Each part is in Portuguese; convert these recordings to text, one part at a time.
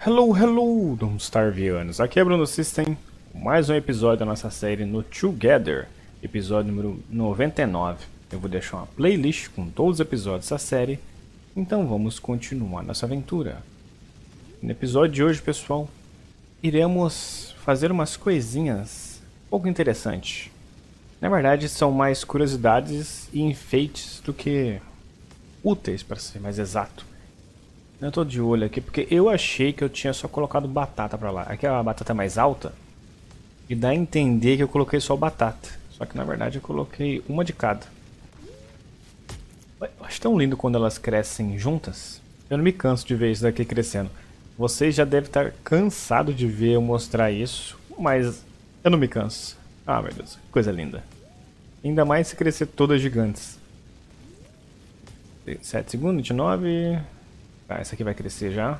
Hello, hello, Donstarvianos! Aqui é Bruno System, mais um episódio da nossa série no Together, episódio número 99. Eu vou deixar uma playlist com todos os episódios dessa série, então vamos continuar nossa aventura. No episódio de hoje, pessoal, iremos fazer umas coisinhas pouco interessantes. Na verdade, são mais curiosidades e enfeites do que úteis, para ser mais exato. Eu tô de olho aqui porque eu achei que eu tinha só colocado batata pra lá. Aqui é a batata mais alta e dá a entender que eu coloquei só batata. Só que na verdade eu coloquei uma de cada. Eu acho tão lindo quando elas crescem juntas. Eu não me canso de ver isso daqui crescendo. Vocês já devem estar cansados de ver eu mostrar isso, mas eu não me canso. Ah, meu Deus, que coisa linda. Ainda mais se crescer todas gigantes. 7 segundos, 29... Tá, essa aqui vai crescer já.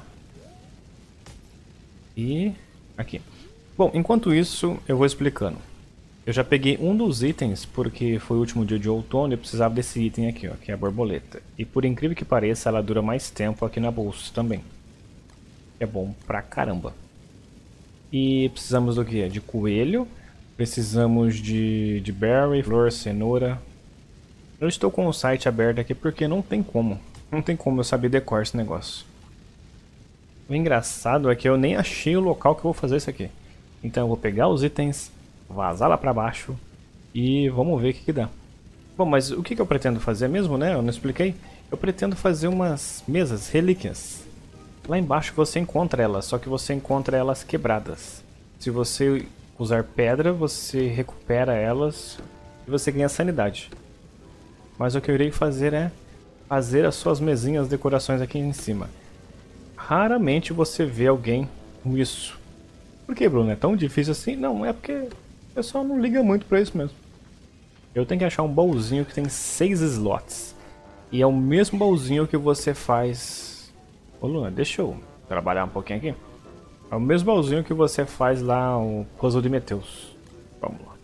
E aqui. Bom, enquanto isso, eu vou explicando. Eu já peguei um dos itens, porque foi o último dia de outono e eu precisava desse item aqui, ó, que é a borboleta. E por incrível que pareça, ela dura mais tempo aqui na bolsa também. É bom pra caramba. E precisamos do que? De coelho. Precisamos de berry, flor, cenoura. Eu estou com o site aberto aqui porque não tem como. Não tem como eu saber decorar esse negócio. O engraçado é que eu nem achei o local que eu vou fazer isso aqui. Então eu vou pegar os itens, vazar lá pra baixo e vamos ver o que dá. Bom, mas o que eu pretendo fazer mesmo, né? Eu não expliquei. Eu pretendo fazer umas mesas, relíquias. Lá embaixo você encontra elas, só que você encontra elas quebradas. Se você usar pedra, você recupera elas e você ganha sanidade. Mas o que eu irei fazer é fazer as suas mesinhas, decorações aqui em cima. Raramente você vê alguém com isso. Por que, Bruno? É tão difícil assim? Não, é porque o pessoal não liga muito pra isso mesmo. Eu tenho que achar um baúzinho que tem 6 slots. E é o mesmo baúzinho que você faz... Ô Luna, deixa eu trabalhar um pouquinho aqui. É o mesmo baúzinho que você faz lá o Puzzle de Meteus. Vamos lá.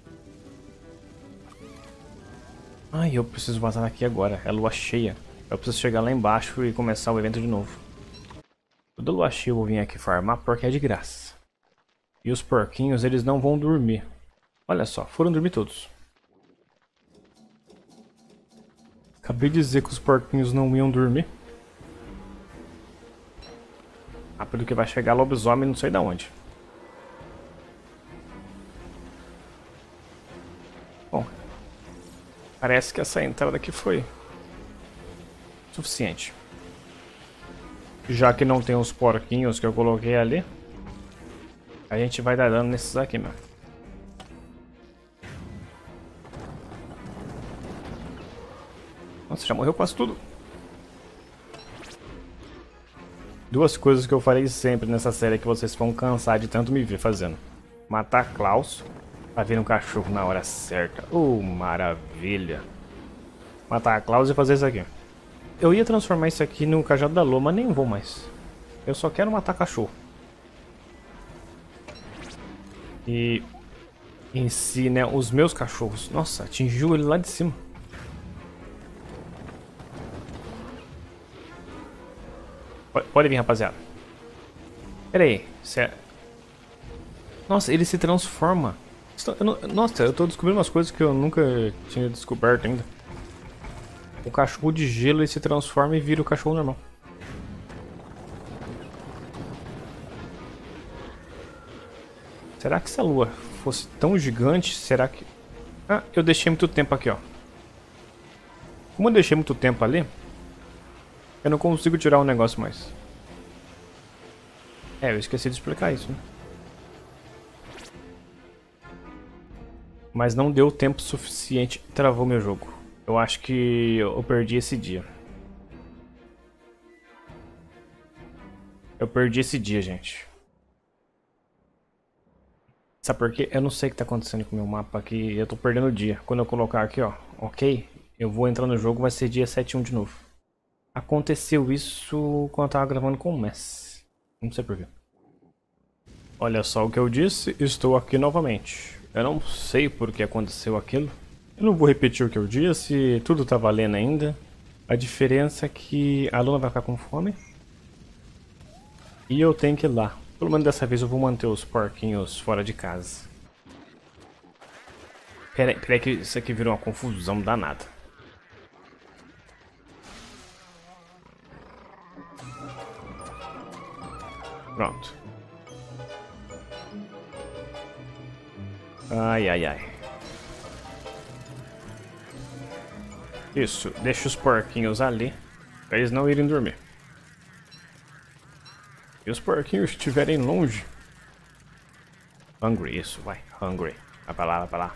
Ai, eu preciso vazar aqui agora. É lua cheia. Eu preciso chegar lá embaixo e começar o evento de novo. Toda lua cheia eu vou vir aqui farmar porque é de graça. E os porquinhos, eles não vão dormir. Olha só, foram dormir todos. Acabei de dizer que os porquinhos não iam dormir. Rápido que vai chegar lobisomem não sei da onde. Bom, parece que essa entrada aqui foi suficiente. Já que não tem os porquinhos que eu coloquei ali, a gente vai dar dano nesses aqui, meu. Nossa, já morreu quase tudo. Duas coisas que eu farei sempre nessa série que vocês vão cansar de tanto me ver fazendo. Matar Klaus pra vir um cachorro na hora certa. Maravilha. Matar Klaus e fazer isso aqui. Eu ia transformar isso aqui no cajado da lua, mas nem vou mais. Eu só quero matar cachorro. E em si, né, os meus cachorros. Nossa, atingiu ele lá de cima. Pode vir, rapaziada. Pera aí. Nossa, ele se transforma. Nossa, eu tô descobrindo umas coisas que eu nunca tinha descoberto ainda. O cachorro de gelo ele se transforma e vira o cachorro normal. Será que se a lua fosse tão gigante, será que... Ah, eu deixei muito tempo aqui, ó. Como eu deixei muito tempo ali, eu não consigo tirar o negócio mais. É, eu esqueci de explicar isso, né? Mas não deu tempo suficiente, travou meu jogo. Eu acho que eu perdi esse dia. Eu perdi esse dia, gente. Sabe por quê? Eu não sei o que tá acontecendo com o meu mapa aqui. Eu tô perdendo o dia. Quando eu colocar aqui, ó, ok, eu vou entrar no jogo, vai ser dia 7/1 de novo. Aconteceu isso quando eu tava gravando com o Messi. Não sei por quê. Olha só o que eu disse, estou aqui novamente. Eu não sei por que aconteceu aquilo. Eu não vou repetir o que eu disse, tudo tá valendo ainda. A diferença é que a Luna vai ficar com fome. E eu tenho que ir lá. Pelo menos dessa vez eu vou manter os porquinhos fora de casa. Pera aí que isso aqui virou uma confusão danada. Pronto. Ai, ai, ai. Isso, deixa os porquinhos ali, pra eles não irem dormir. E os porquinhos estiverem longe. Hungry, isso, vai. Hungry. Vai pra lá, vai pra lá.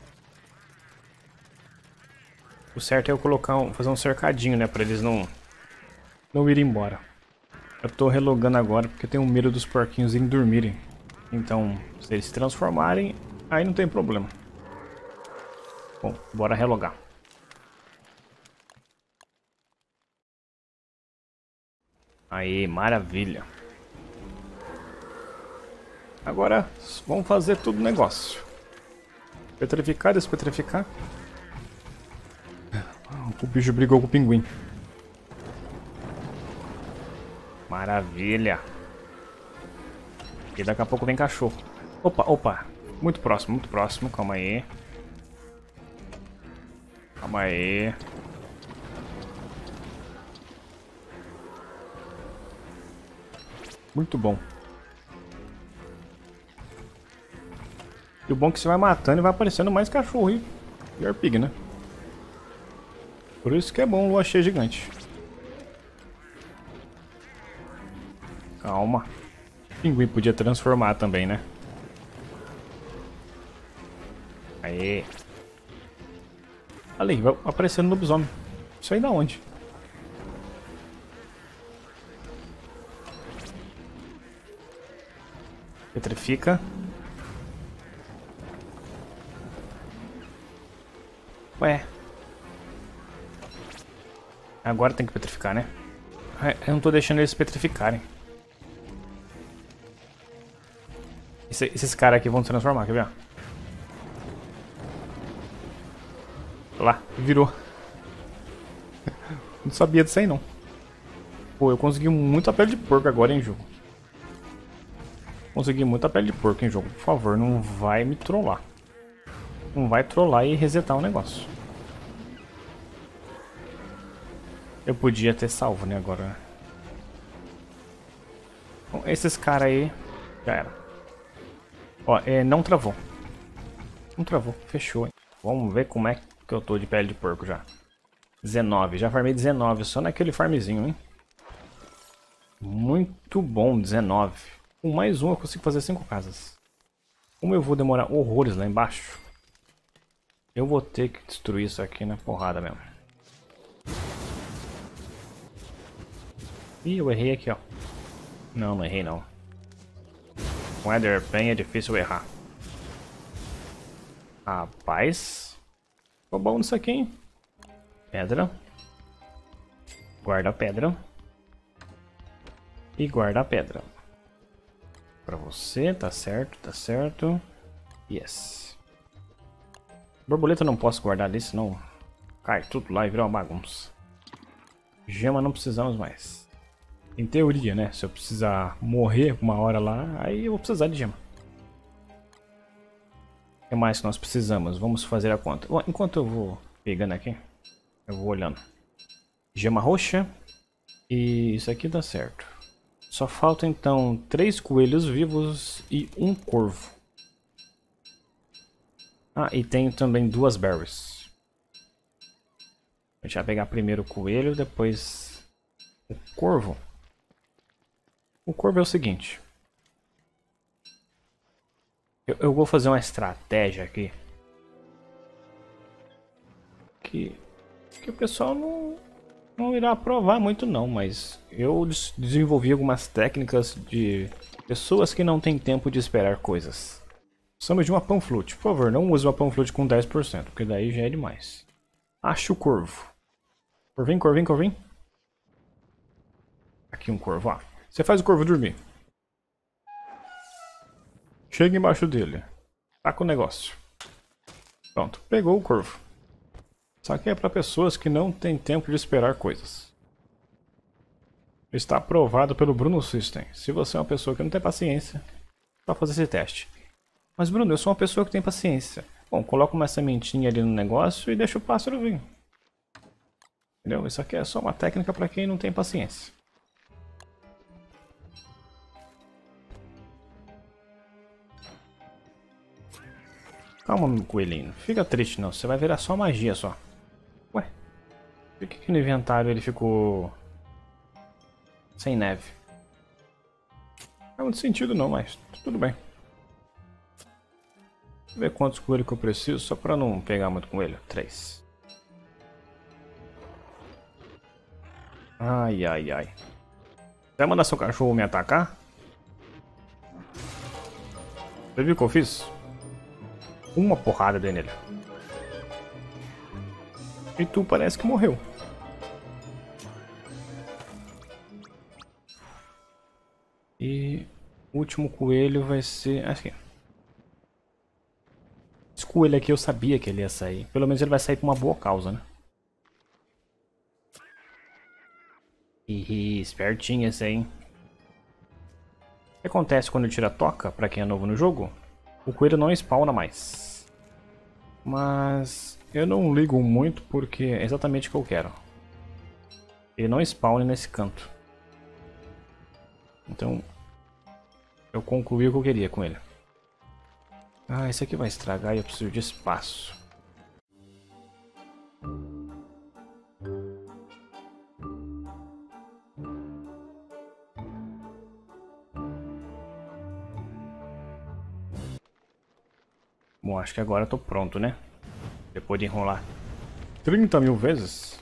O certo é eu colocar fazer um cercadinho, né, pra eles não irem embora. Eu tô relogando agora porque eu tenho medo dos porquinhos irem dormirem. Então, se eles se transformarem, aí não tem problema. Bom, bora relogar. Aí, maravilha. Agora, vamos fazer tudo negócio. Petrificar, despetrificar. O bicho brigou com o pinguim. Maravilha. E daqui a pouco vem cachorro. Opa, opa. Muito próximo, muito próximo. Calma aí. Calma aí. Muito bom. E o bom é que você vai matando e vai aparecendo mais cachorro e arpig, né? Por isso que é bom lua cheia gigante. Calma. O pinguim podia transformar também, né? Aê. Ali, vai aparecendo no lobisomem. Isso aí da onde? Petrifica. Ué. Agora tem que petrificar, né? Eu não tô deixando eles petrificarem. Esses caras aqui vão se transformar, quer ver? Lá, virou. Não sabia disso aí não. Pô, eu consegui muita pele de porco agora em jogo. Consegui muita pele de porco em jogo. Por favor, não vai me trollar. Não vai trollar e resetar o negócio. Eu podia ter salvo, né, agora. Bom, esses caras aí... Já era. Ó, não travou. Não travou, fechou, hein. Vamos ver como é que eu tô de pele de porco já. 19, já farmei 19, só naquele farmzinho, hein. Muito bom, 19. Com mais um eu consigo fazer 5 casas. Como eu vou demorar horrores lá embaixo, eu vou ter que destruir isso aqui na porrada mesmo. Ih, eu errei aqui, ó. Não, não errei não. Com Eder bem é difícil errar. Rapaz. Ficou bom nisso aqui, hein? Pedra. Guarda a pedra. E guarda a pedra. Pra você, tá certo, tá certo. Yes. Borboleta não posso guardar ali, senão cai tudo lá e vira uma bagunça. Gema não precisamos mais. Em teoria, né? Se eu precisar morrer uma hora lá, aí eu vou precisar de gema. O que mais que nós precisamos? Vamos fazer a conta. Bom, enquanto eu vou pegando aqui, eu vou olhando. Gema roxa. E isso aqui dá certo. Só falta então 3 coelhos vivos e um corvo. Ah, e tenho também 2 berries. A gente vai pegar primeiro o coelho, depois o corvo. O corvo é o seguinte. Eu vou fazer uma estratégia aqui. Que o pessoal não irá aprovar muito não, mas eu desenvolvi algumas técnicas de pessoas que não têm tempo de esperar coisas. Precisamos de uma panflute. Por favor, não use uma panflute com 10%, porque daí já é demais. Ache o corvo. Corvinho, corvinho, corvinho. Aqui um corvo, ó. Você faz o corvo dormir. Chega embaixo dele. Taca o negócio. Pronto, pegou o corvo. Só que é para pessoas que não têm tempo de esperar coisas. Está aprovado pelo Bruno System. Se você é uma pessoa que não tem paciência, só fazer esse teste. Mas Bruno, eu sou uma pessoa que tem paciência. Bom, coloca uma sementinha ali no negócio e deixa o pássaro vir. Entendeu? Isso aqui é só uma técnica para quem não tem paciência. Calma, meu coelhinho. Fica triste não. Você vai virar só magia só. Ué? Por que no inventário ele ficou... sem neve? Não faz muito sentido não, mas tudo bem. Deixa eu ver quantos coelhos que eu preciso, só pra não pegar muito coelho. 3. Ai, ai, ai. Vai mandar seu cachorro me atacar? Você viu o que eu fiz? Uma porrada dei nele. E tu parece que morreu. E o último coelho vai ser... aqui. Esse coelho aqui eu sabia que ele ia sair. Pelo menos ele vai sair por uma boa causa, né? Ih, espertinho esse aí, hein? O que acontece quando tira a toca, pra quem é novo no jogo? O coelho não spawna mais. Mas eu não ligo muito porque é exatamente o que eu quero. Ele não spawna nesse canto. Então eu concluí o que eu queria com ele. Ah, esse aqui vai estragar e eu preciso de espaço. Bom, acho que agora eu tô pronto, né? Depois de enrolar 30 mil vezes.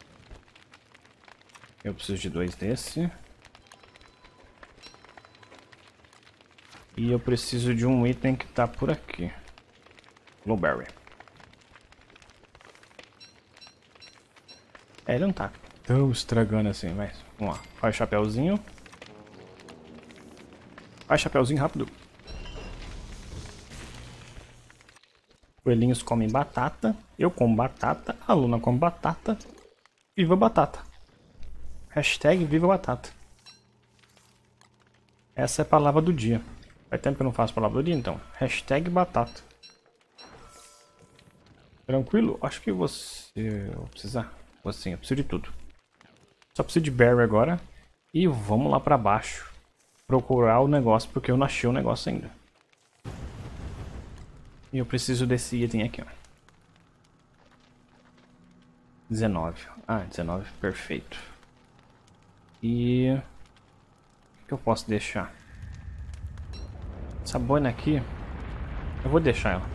Eu preciso de 2 desse. E eu preciso de um item que tá por aqui. Blueberry. É, ele não tá tão estragando assim, mas vamos lá. Faz chapéuzinho. Faz chapéuzinho rápido. Coelhinhos comem batata. Eu como batata. A Luna come batata. Viva batata. Hashtag viva batata. Essa é a palavra do dia. Faz tempo que eu não faço a palavra do dia, então. Hashtag batata. Tranquilo? Acho que você... eu vou precisar. Assim, eu preciso de tudo. Só preciso de berry agora. E vamos lá pra baixo. Procurar o negócio, porque eu não achei o negócio ainda. E eu preciso desse item aqui, ó. 19. Ah, 19, perfeito. E... o que eu posso deixar? Essa boina aqui, eu vou deixar ela.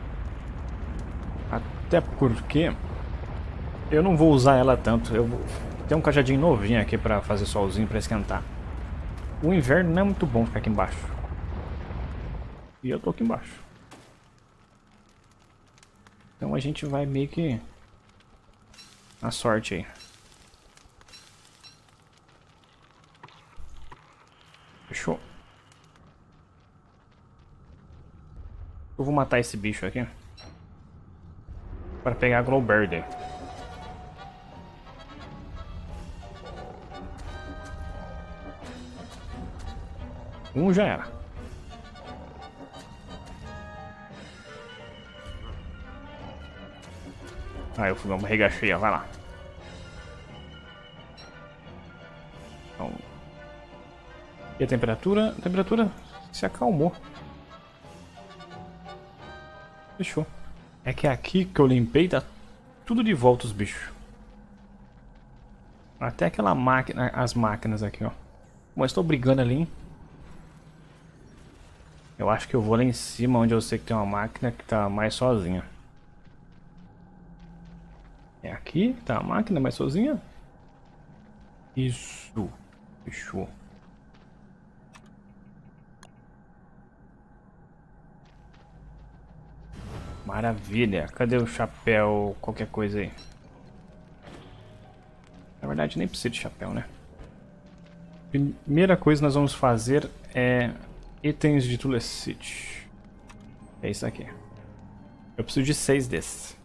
Até porque eu não vou usar ela tanto. Eu vou... tem um cajadinho novinho aqui pra fazer solzinho, pra esquentar. O inverno não é muito bom ficar aqui embaixo. E eu tô aqui embaixo. Então a gente vai meio que na sorte aí. Fechou. Eu vou matar esse bicho aqui para pegar a Glowberry dele. Um já era. Aí o fogão barriga cheia, vai lá. Então, e a temperatura? A temperatura se acalmou. Fechou. É que aqui que eu limpei tá tudo de volta os bichos. Até aquela máquina, as máquinas aqui, ó. Mas estou brigando ali, hein? Eu acho que eu vou lá em cima, onde eu sei que tem uma máquina que tá mais sozinha. É aqui que tá a máquina mais sozinha? Isso. Fechou. Maravilha. Cadê o chapéu? Qualquer coisa aí. Na verdade, nem precisa de chapéu, né? Primeira coisa que nós vamos fazer é itens de Tulecite. É isso aqui. Eu preciso de 6 desses.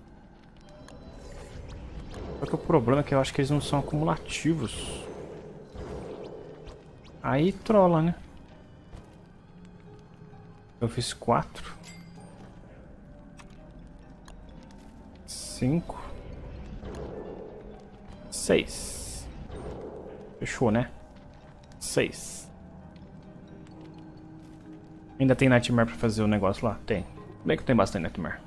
Só que o problema é que eu acho que eles não são acumulativos. Aí trola, né? Eu fiz 4. 5. 6. Fechou, né? 6. Ainda tem Nightmare pra fazer o negócio lá? Tem. Bem que tem bastante Nightmare.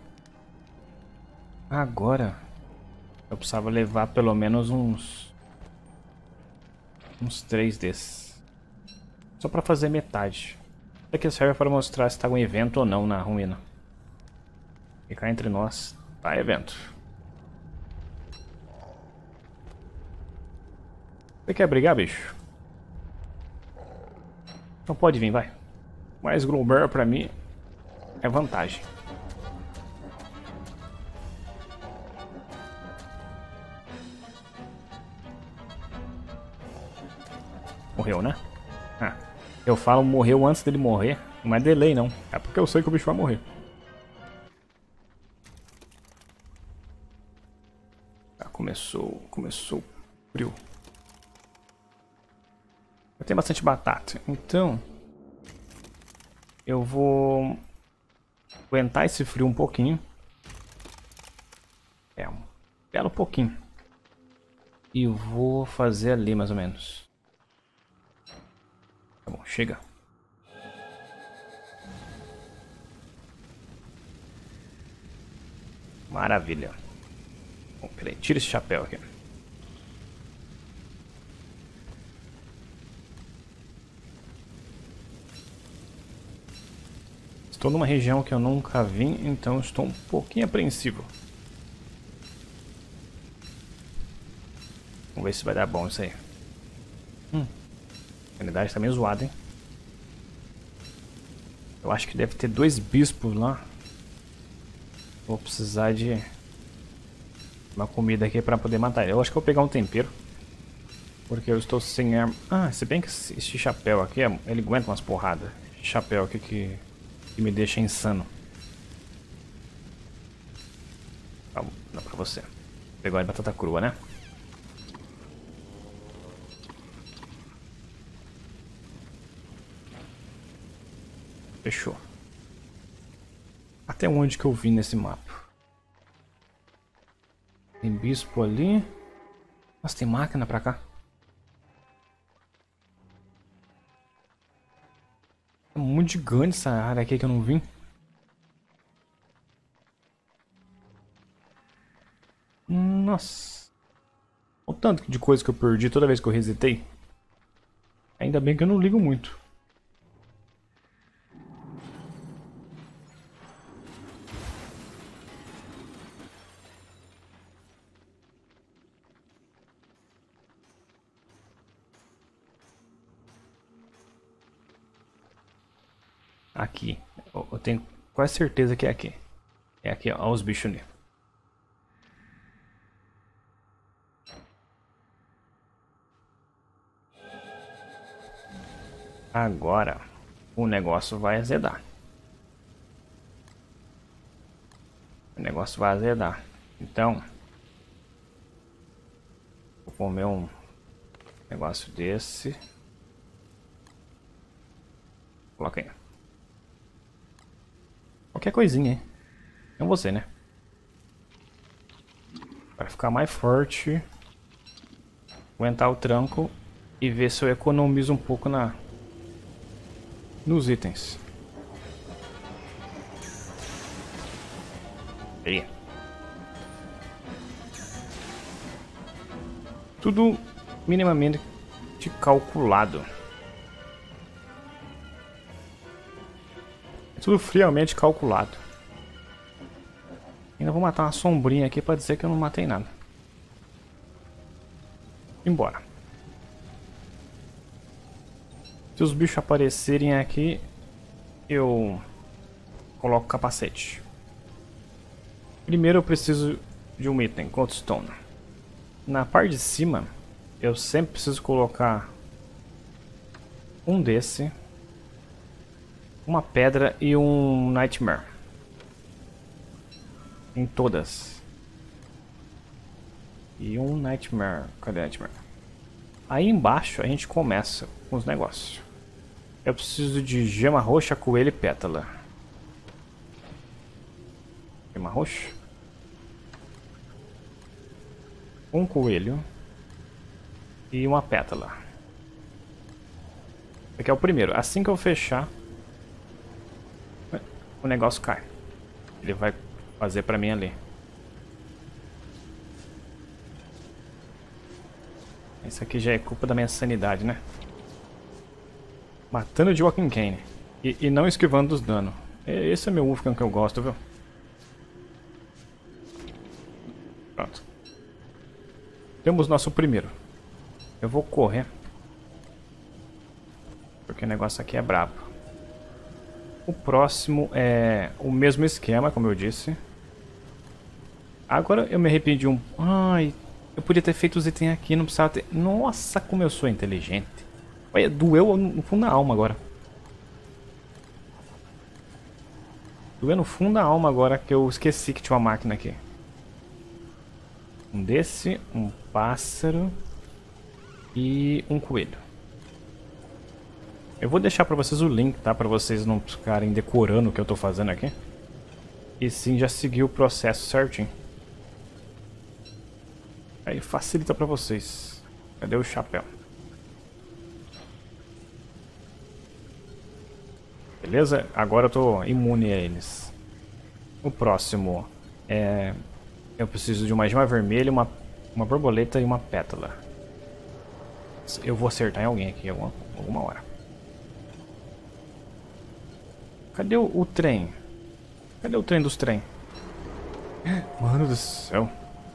Agora eu precisava levar pelo menos uns 3 desses. Só pra fazer metade. Isso aqui serve para mostrar se tá um evento ou não na ruína. E cá entre nós, tá evento. Você quer brigar, bicho? Então pode vir, vai. Mas Globert pra mim é vantagem. Morreu, né? Ah, eu falo morreu antes dele morrer. Não é delay, não. É porque eu sei que o bicho vai morrer. Ah, começou frio. Tem bastante batata. Então eu vou aguentar esse frio um pouquinho. É, um belo pouquinho. E vou fazer ali mais ou menos. Tá bom, chega. Maravilha. Bom, peraí, tira esse chapéu aqui. Estou numa região que eu nunca vim, então estou um pouquinho apreensivo. Vamos ver se vai dar bom isso aí. A unidade está meio zoada, hein? Eu acho que deve ter 2 bispos lá. Vou precisar de uma comida aqui para poder matar ele. Eu acho que eu vou pegar um tempero. Porque eu estou sem arma. Ah, se bem que esse chapéu aqui, ele aguenta umas porradas. Esse chapéu aqui que me deixa insano. Vamos, dá pra você. Pegou a batata crua, né? Fechou. Até onde que eu vim nesse mapa? Tem bispo ali. Nossa, tem máquina pra cá. É muito gigante essa área aqui que eu não vim. Nossa. O tanto de coisa que eu perdi toda vez que eu resetei. Ainda bem que eu não ligo muito. Aqui. Eu tenho quase certeza que é aqui. É aqui, ó. Olha os bichos ali. Agora o negócio vai azedar. O negócio vai azedar. Então, vou comer um negócio desse. Coloca aí. Qualquer coisinha, hein? É você, né? Para ficar mais forte. Aguentar o tranco. E ver se eu economizo um pouco nos itens. Aí. Tudo minimamente calculado. Tudo friamente calculado. Ainda vou matar uma sombrinha aqui pra dizer que eu não matei nada. Embora. Se os bichos aparecerem aqui, eu coloco capacete. Primeiro eu preciso de um item, Goldstone. Na parte de cima, eu sempre preciso colocar um desse, uma pedra e um Nightmare. Em todas. E um Nightmare. Cadê o Nightmare? Aí embaixo a gente começa com os negócios. Eu preciso de gema roxa, coelho e pétala. Gema roxa. Um coelho. E uma pétala. Esse aqui é o primeiro. Assim que eu fechar, o negócio cai. Ele vai fazer pra mim ali. Isso aqui já é culpa da minha sanidade, né? Matando de Joaquin Kane. E não esquivando dos danos. Esse é meu Wolfgang que eu gosto, viu? Pronto. Temos nosso primeiro. Eu vou correr. Porque o negócio aqui é brabo. O próximo é o mesmo esquema, como eu disse. Agora eu me arrependi um... Ai, eu podia ter feito os itens aqui, não precisava ter... Nossa, como eu sou inteligente. Olha, doeu no fundo da alma agora. Doeu no fundo da alma agora que eu esqueci que tinha uma máquina aqui. Um desse, um pássaro e um coelho. Eu vou deixar pra vocês o link, tá? Pra vocês não ficarem decorando o que eu tô fazendo aqui. E sim, já seguir o processo certinho. Aí facilita pra vocês. Cadê o chapéu? Beleza? Agora eu tô imune a eles. O próximo é... Eu preciso de uma gema vermelha, uma borboleta e uma pétala. Eu vou acertar em alguém aqui alguma hora. Cadê o trem? Cadê o trem dos trem? Mano do céu.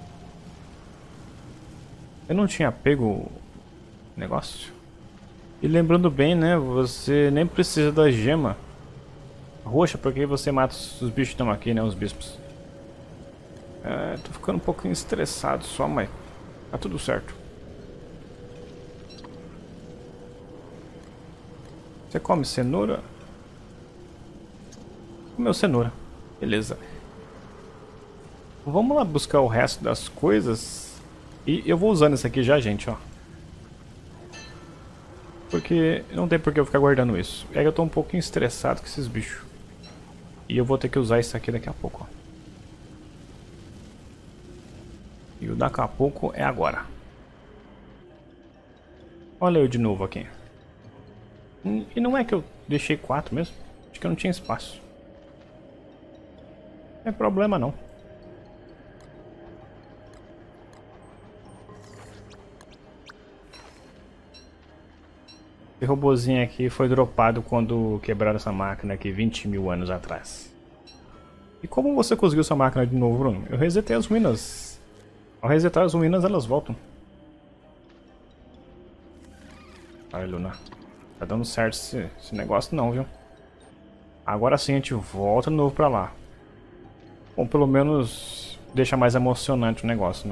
Eu não tinha pego o negócio. E lembrando bem, né? Você nem precisa da gema roxa, porque você mata os bichos que estão aqui, né? Os bispos. Tô ficando um pouquinho estressado só, mas tá tudo certo. Você come cenoura? Comeu cenoura. Beleza. Vamos lá buscar o resto das coisas. E eu vou usando isso aqui já, gente, ó. Porque não tem por que eu ficar guardando isso. É que eu tô um pouquinho estressado com esses bichos. E eu vou ter que usar isso aqui daqui a pouco, ó. E o daqui a pouco é agora. Olha eu de novo aqui. E não é que eu deixei 4 mesmo? Acho que eu não tinha espaço. Não é problema não. Esse robozinho aqui foi dropado quando quebraram essa máquina aqui 20 mil anos atrás. E como você conseguiu essa máquina de novo, Bruno? Eu resetei as ruínas. Ao resetar as ruínas, elas voltam. Ai, Luna. Tá dando certo esse negócio não, viu? Agora sim a gente volta de novo pra lá. Bom, pelo menos deixa mais emocionante o negócio, né?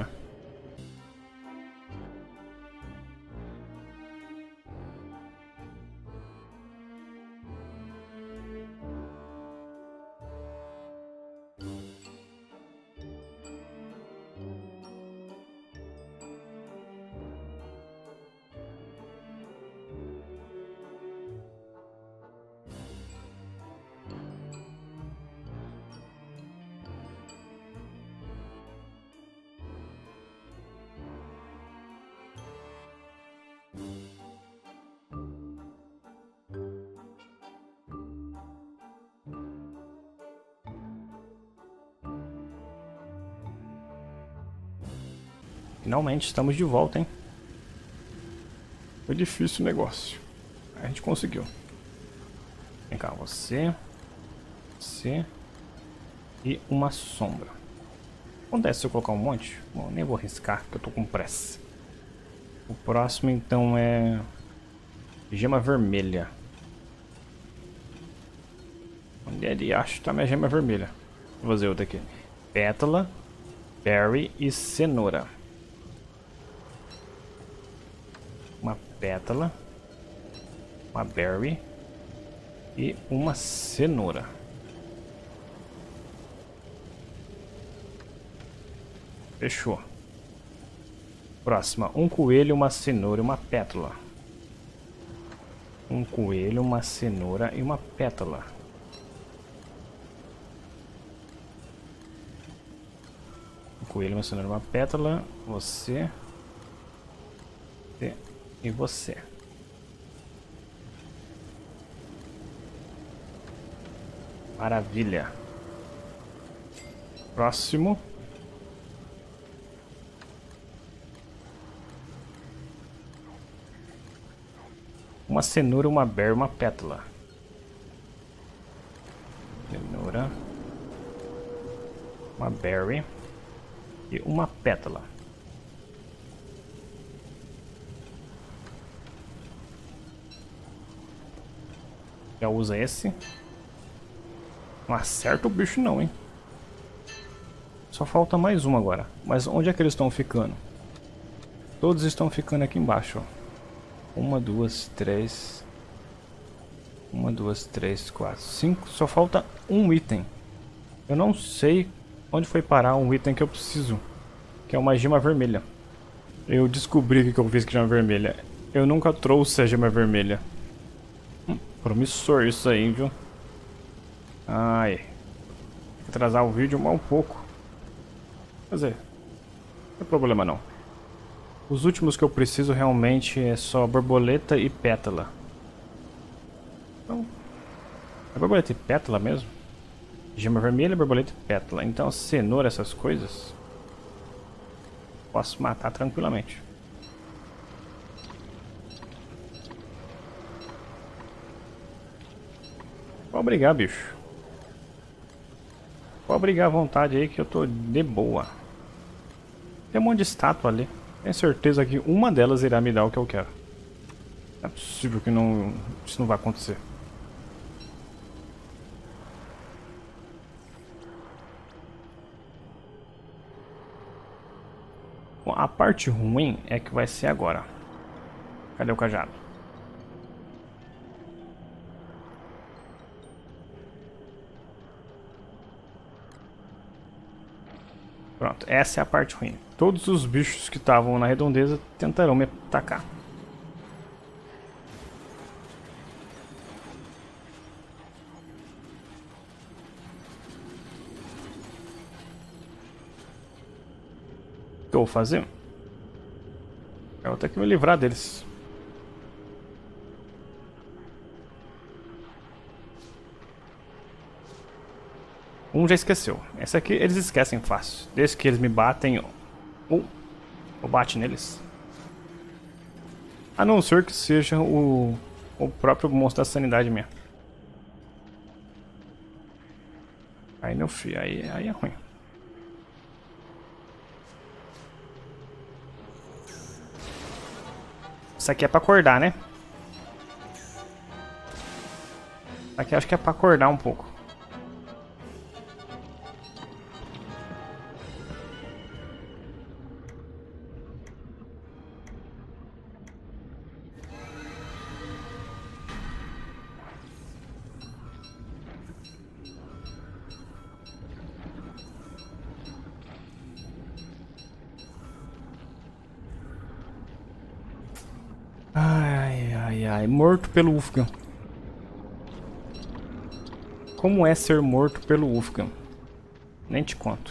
Finalmente estamos de volta, hein? Foi difícil o negócio. A gente conseguiu. Vem cá, você. Você. E uma sombra. Acontece se eu colocar um monte? Bom, nem vou arriscar, porque eu tô com pressa. O próximo então é... Gema vermelha. Onde é de acho tá minha gema vermelha? Vou fazer outra aqui. Pétala, berry e cenoura. Uma pétala, uma berry e uma cenoura. Fechou. Próxima. Um coelho, uma cenoura e uma pétala. Um coelho, uma cenoura e uma pétala. Um coelho, uma cenoura e uma pétala. Você. E você. Maravilha. Próximo. Uma cenoura, uma berry, uma pétala. Cenoura. Uma berry. E uma pétala. Já usa esse. Não acerta o bicho não, hein? Só falta mais um agora. Mas onde é que eles estão ficando? Todos estão ficando aqui embaixo, ó. 1, 2, 3. 1, 2, 3, 4, 5. Só falta um item. Eu não sei onde foi parar um item que eu preciso. Que é uma gema vermelha. Eu descobri o que eu fiz com a gema vermelha. Eu nunca trouxe a gema vermelha. Promissor isso aí, viu? Ai. Vou atrasar o vídeo um pouco. Quer dizer, não tem problema não. Os últimos que eu preciso realmente é só borboleta e pétala. Então, é borboleta e pétala mesmo? Gema vermelha, borboleta e pétala. Então cenoura, essas coisas, posso matar tranquilamente. Pode brigar, bicho. Pode brigar à vontade aí que eu tô de boa. Tem um monte de estátua ali. Tenho certeza que uma delas irá me dar o que eu quero. Não é possível que não, isso não vai acontecer. Bom, a parte ruim é que vai ser agora. Cadê o cajado? Pronto, essa é a parte ruim. Todos os bichos que estavam na redondeza tentarão me atacar. O que eu vou fazer? Eu vou ter que me livrar deles. Um já esqueceu. Esse aqui eles esquecem fácil. Desde que eles me batem, eu bate neles. A não ser que seja o próprio monstro da sanidade mesmo. Aí meu filho, aí é ruim. Isso aqui é pra acordar, né? Isso aqui acho que é pra acordar um pouco. Ai, morto pelo Wolfgang. Como é ser morto pelo Wolfgang? Nem te conto.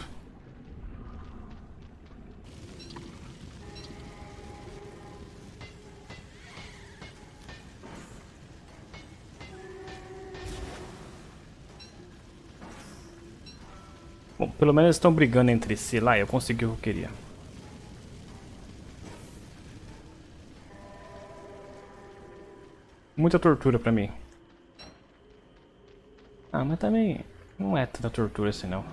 Bom, pelo menos eles estão brigando entre si lá, eu consegui o que eu queria. Muita tortura pra mim. Ah, mas também não é tanta tortura assim não.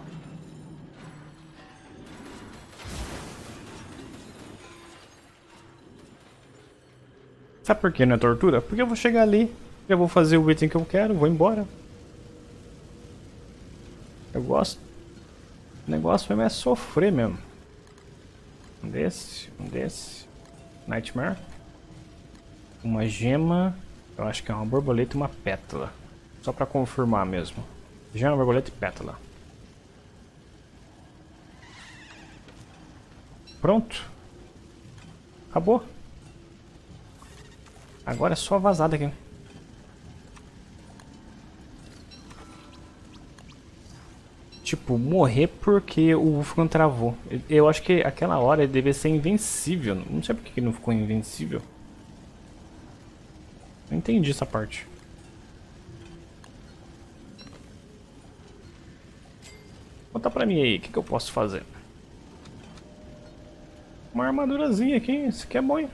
Sabe por que não é tortura? Porque eu vou chegar ali, já vou fazer o item que eu quero, vou embora. Eu gosto. O negócio mesmo é sofrer mesmo. Um desse. Nightmare. Uma gema. Eu acho que é uma borboleta e uma pétala. Só pra confirmar mesmo. Gema, borboleta e pétala. Pronto. Acabou. Agora é só vazar daqui. Tipo, morrer porque o Wolfgang travou. Eu acho que aquela hora ele devia ser invencível. Não sei porque ele não ficou invencível. Não entendi essa parte. Conta pra mim aí, o que eu posso fazer? Uma armadurazinha aqui, isso aqui é bom, hein?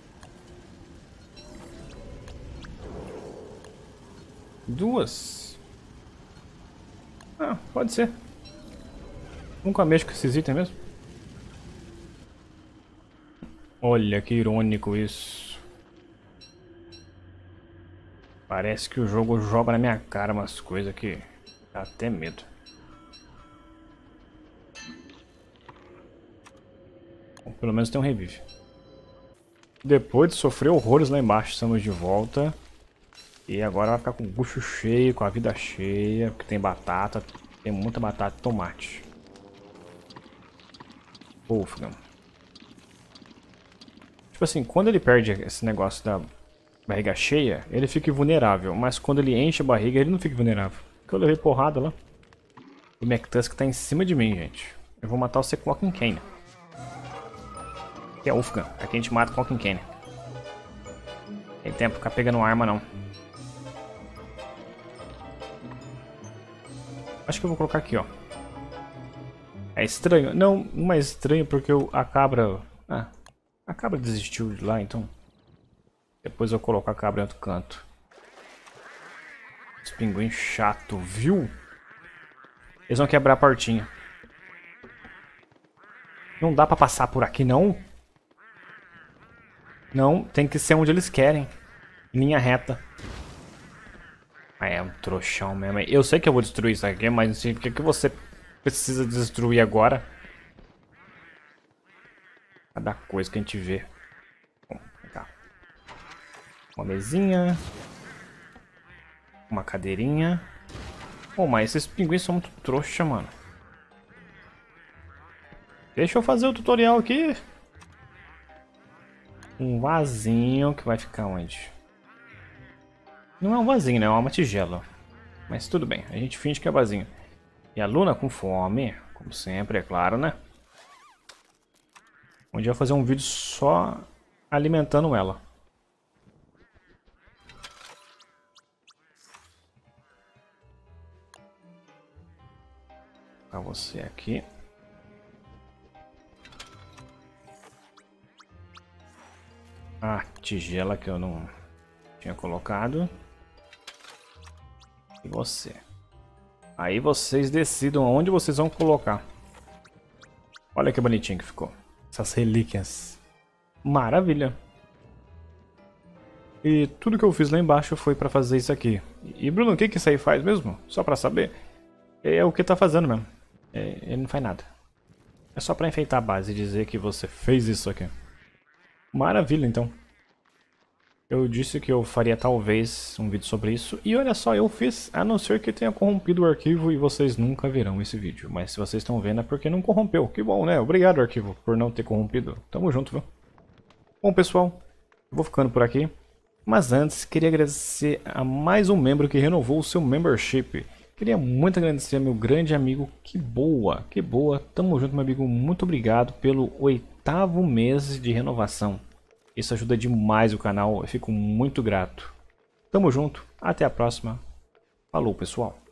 Duas. Ah, pode ser. Nunca mexo com esses itens mesmo. Olha que irônico isso. Parece que o jogo joga na minha cara umas coisas que dá até medo. Bom, pelo menos tem um revive. Depois de sofrer horrores lá embaixo, estamos de volta. E agora vai ficar com o bucho cheio, com a vida cheia, porque tem batata, tem muita batata e tomate. Wolfgang. Tipo assim, quando ele perde esse negócio da barriga cheia, ele fica vulnerável. Mas quando ele enche a barriga, ele não fica vulnerável. Porque eu levei porrada lá. O McTusk tá em cima de mim, gente. Eu vou matar você com o Walking Cane. Que é Wolfgang. Aqui a gente mata com o Walking Cane. Não tem tempo pra ficar pegando arma, não. Acho que eu vou colocar aqui, ó. É estranho? Não, não é estranho porque a cabra... Ah, a cabra desistiu de lá, então... Depois eu coloco a cabra em outro canto. Esse pinguim chato, viu? Eles vão quebrar a portinha. Não dá pra passar por aqui, não? Não, tem que ser onde eles querem. Linha reta. É um trouxão mesmo. Eu sei que eu vou destruir isso aqui, mas não sei por que você precisa destruir agora. Cada coisa que a gente vê. Bom, vem cá. Uma mesinha. Uma cadeirinha. Pô, mas esses pinguins são muito trouxa, mano. Deixa eu fazer o tutorial aqui. Um vasinho que vai ficar onde? Não é um vasinho, né? É uma tigela. Mas tudo bem, a gente finge que é vasinho. E a Luna com fome, como sempre, é claro, né? Um dia eu vou fazer um vídeo só alimentando ela. Vou colocar você aqui. Ah, tigela que eu não tinha colocado. E você. Aí vocês decidam onde vocês vão colocar. Olha que bonitinho que ficou. Essas relíquias. Maravilha. E tudo que eu fiz lá embaixo foi pra fazer isso aqui. E Bruno, o que isso aí faz mesmo? Só pra saber. É o que tá fazendo mesmo. Ele não faz nada. É só pra enfeitar a base e dizer que você fez isso aqui. Maravilha, então. Eu disse que eu faria talvez um vídeo sobre isso. E olha só, eu fiz, a não ser que tenha corrompido o arquivo e vocês nunca verão esse vídeo. Mas se vocês estão vendo é porque não corrompeu. Que bom, né? Obrigado, arquivo, por não ter corrompido. Tamo junto, viu? Bom, pessoal, eu vou ficando por aqui. Mas antes, queria agradecer a mais um membro que renovou o seu membership. Queria muito agradecer a meu grande amigo. Que boa, que boa. Tamo junto, meu amigo. Muito obrigado pelo 8º mês de renovação. Isso ajuda demais o canal, eu fico muito grato. Tamo junto, até a próxima. Falou, pessoal.